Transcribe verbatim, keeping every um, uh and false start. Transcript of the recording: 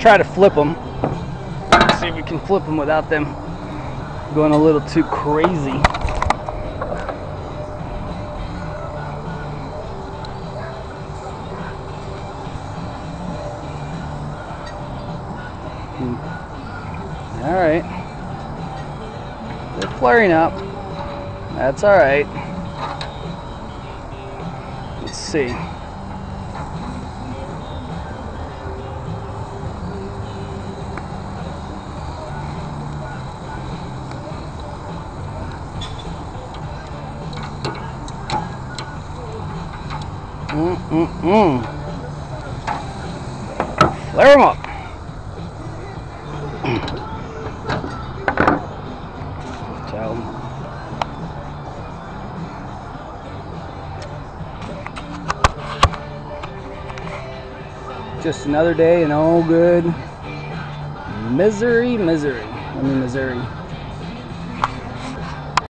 try to flip them. See if we can flip them without them going a little too crazy. All right, they're flaring up. That's all right. Let's see. Mm-mm-mm. Flare them up. Tell them. Just another day in all good misery, misery. I mean, Missouri.